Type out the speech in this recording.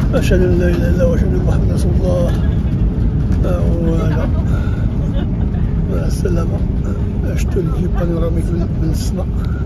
أشهد أن لا إله إلا الله وأشهد أن محمدا رسول الله. مع السلامة. أشتو الجيب بانوراميك من السماء.